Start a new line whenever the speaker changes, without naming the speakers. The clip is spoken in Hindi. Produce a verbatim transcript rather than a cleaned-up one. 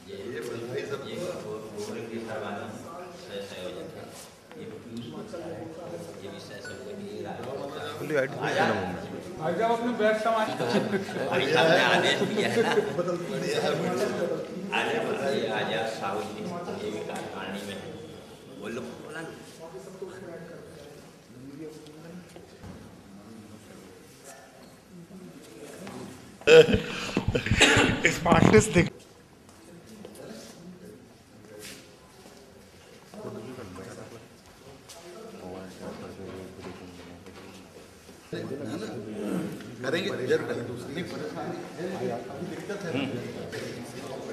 ये ये सब ये गोबर के करवाना सही सही हो जाता है। ये यूज होता है, ये भी सही सही नहीं रहा।
फुल्ली हाइट पे ना मुंह
भाई साहब अपने बैग सामान
भाई साहब ने आदेश दिया है आजा भाई आजा साउथ में ये भी कहानी में बोलो बोला
स्मार्टनेस देख
करेंगे जरूर करेंगे। दूसरी दिक्कत है